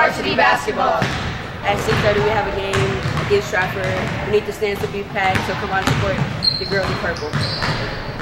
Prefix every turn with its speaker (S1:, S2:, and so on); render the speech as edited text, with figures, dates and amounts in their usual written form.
S1: varsity basketball.
S2: At 6:30 we have a game against Stratford. We need the stands to be packed, so come on and support the girls in purple.